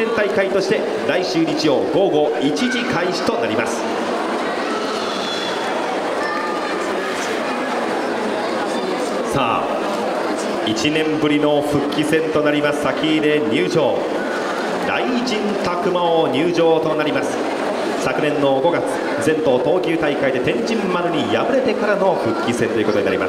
念大会として来週日曜午後1時開始となります。さあ1年ぶりの復帰戦となります。先入れ入場、雷神拓磨王入場となります。昨年の5月全島闘牛大会で天神丸に敗れてからの復帰戦ということになります。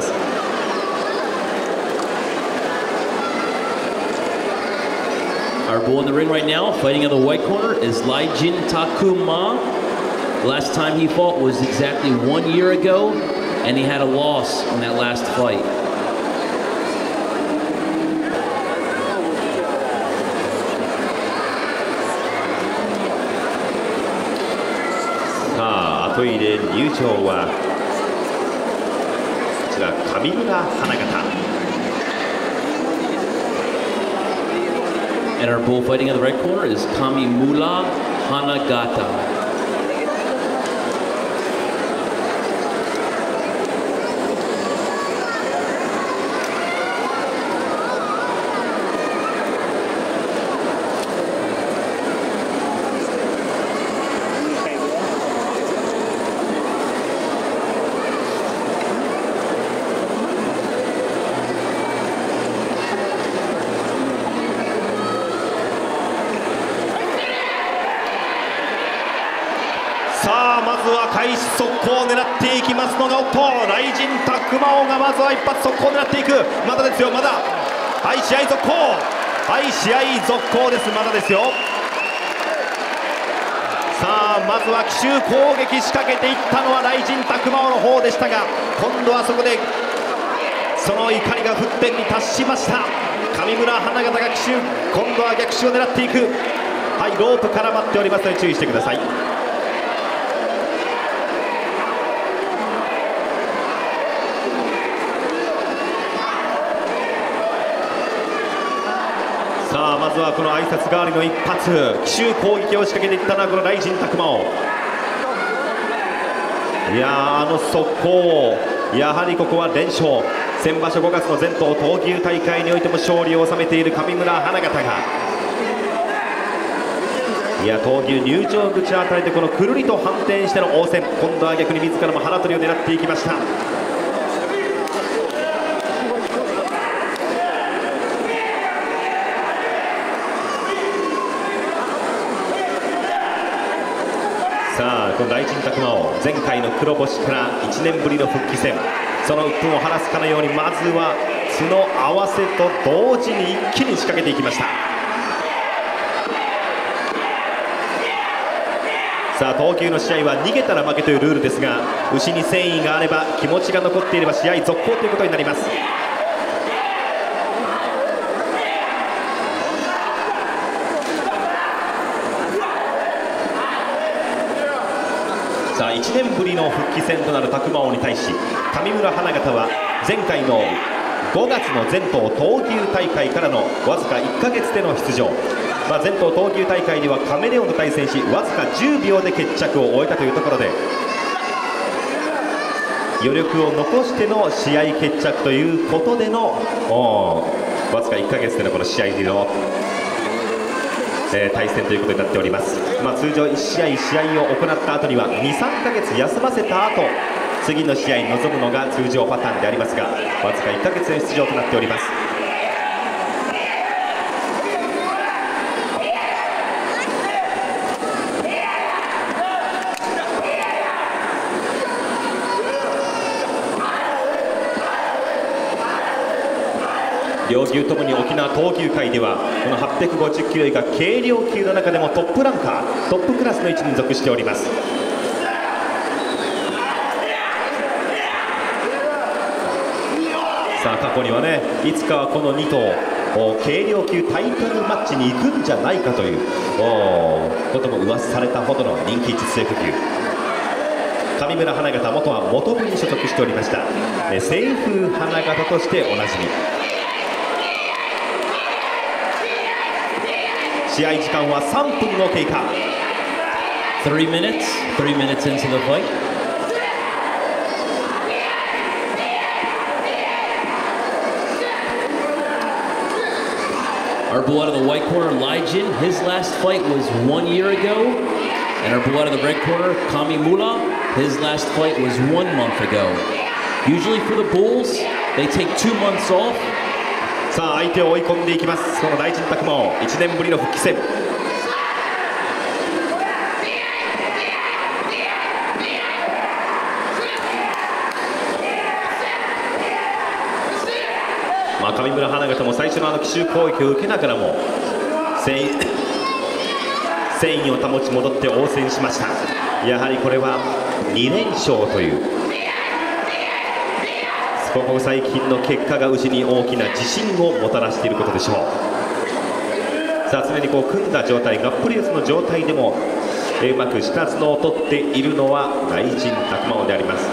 Our bull in the ring right now, fighting in the white corner, is Laijin Takuma. Last time he fought was exactly 1 year ago, and he had a loss in that last fight. 後入れ入場はこちら上村花形。 And our bull fighting in the red corner is Kamimura Hanagata. まずは開始速攻を狙っていきますのが、おっと雷神拓磨王がまずは一発速攻を狙っていく。まだですよ、まだ。はい、試合続行、はい、試合続行です。まだですよ。さあまずは奇襲攻撃仕掛けていったのは雷神拓磨王の方でしたが、今度はそこでその怒りが沸点に達しました。上村花形が奇襲、今度は逆襲を狙っていく。はい、ロープ絡まっておりますので注意してください。さあまずはこの挨拶代わりの一発、奇襲攻撃を仕掛けていったのはこの雷神拓磨王。いや速攻、やはりここは連勝。先場所5月の全島闘牛大会においても勝利を収めている上村花形が、いや闘牛入場口あたりでこのくるりと反転しての応戦、今度は逆に自らも腹取りを狙っていきました。さあこの雷神拓磨王、前回の黒星から1年ぶりの復帰戦、その鬱憤を晴らすかのようにまずは角合わせと同時に一気に仕掛けていきました。さあ闘牛の試合は逃げたら負けというルールですが、牛に繊維があれば気持ちが残っていれば試合続行ということになります。さあ1年ぶりの復帰戦となる拓磨王に対し、上村花形は前回の5月の全島闘牛大会からのわずか1ヶ月での出場、全島闘牛大会ではカメレオンと対戦しわずか10秒で決着を終えたというところで、余力を残しての試合決着ということでのわずか1ヶ月でのこの試合での対戦ということになっております。通常1試合試合を行った後には 2,3 ヶ月休ませた後、次の試合に臨むのが通常パターンでありますが、わずか1ヶ月の出場となっております。両牛ともに沖縄闘牛界ではこの850キロ以下軽量級の中でもトップランカー、トップクラスの位置に属しております。さあ過去にはね、いつかはこの2頭軽量級タイトルマッチに行くんじゃないかということも噂されたほどの人気実力級。上村花形、元は元部に所属しておりました清風花形としておなじみ。試合時間は3分を経過。 3 minutes into the fight. Our blue out of the white corner, Lijin, his last fight was 1 year ago. And our blue out of the red corner, Kamimura, his last fight was 1 month ago. Usually for the Bulls, they take 2 months off. さあ相手を追い込んでいきます。この大臣拓磨1年ぶりの復帰戦。神村花形も最初の奇襲攻撃を受けながらも戦意を保ち戻って応戦しました。やはりこれは2連勝というここ最近の結果が牛に大きな自信をもたらしていることでしょう。さあ常にこう組んだ状態がっぷり四つの状態でもうまく下角を取っているのは大臣拓磨であります。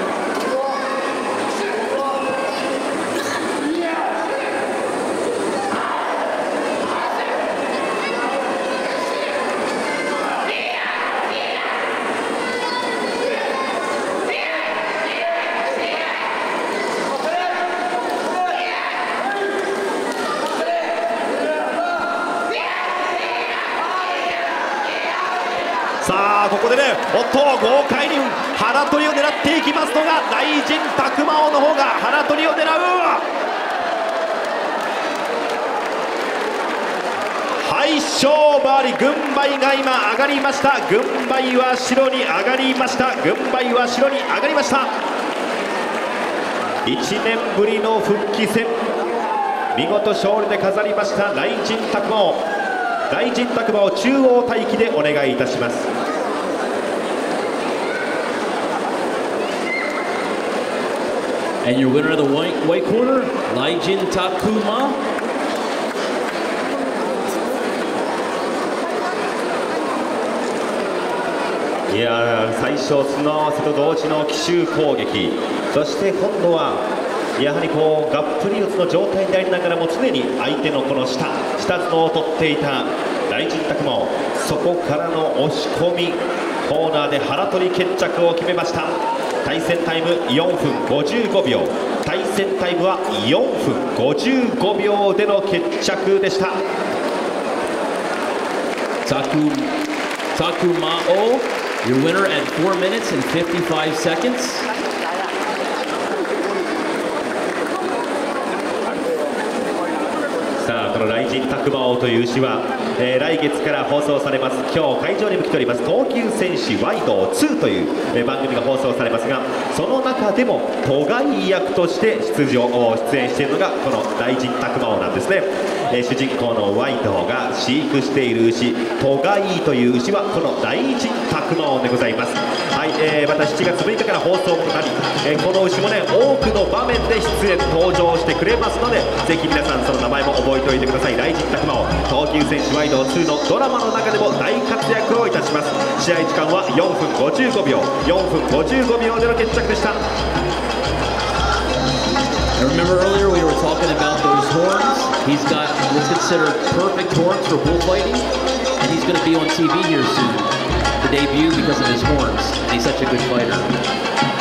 さあここでね、おっと豪快に腹取りを狙っていきますのが大臣拓磨の方が腹取りを狙う。はい勝負あり、軍配が今上がりました。軍配は白に上がりました。軍配は白に上がりました。1年ぶりの復帰戦、見事勝利で飾りました大臣拓磨。大臣拓磨を中央待機でお願いいたします。 And your winner of the white corner, Lijin Takuma. いや最初砂合わせと同時の奇襲攻撃、そして今度はやはりこうがっぷり四つの状態でありながらも常に相手のこの下角を取っていた大臣拓磨、そこからの押し込みコーナーで腹取り決着を決めました。対戦タイム4分55秒、対戦タイムは4分55秒での決着でした。 Takumao, your winner at 4 minutes and 55 seconds. さあこのライジン拓磨王という牛は、来月から放送されます。今日会場にも来ております東急戦士ワイド2という、番組が放送されますが、その中でも都外役として出演しているのがこのライジン拓磨王なんですね。主人公のワイドが飼育している牛都外という牛はこのライジン拓磨王でございます。はい、また7月6日から放送となり、この牛もね多くの場面で出演登場してくれますので、ぜひ皆さんその名前も覚えておいてください。ライジン拓磨王、東急戦士ワイド2のドラマの中でも大活躍をいたします。試合時間は4分55秒4分55秒での決着でした。 I remember earlier we were talking about those horns. He's got what's considered perfect horns for bullfighting, and he's going to be on TV here soon to debut because of his horns. And he's such a good fighter.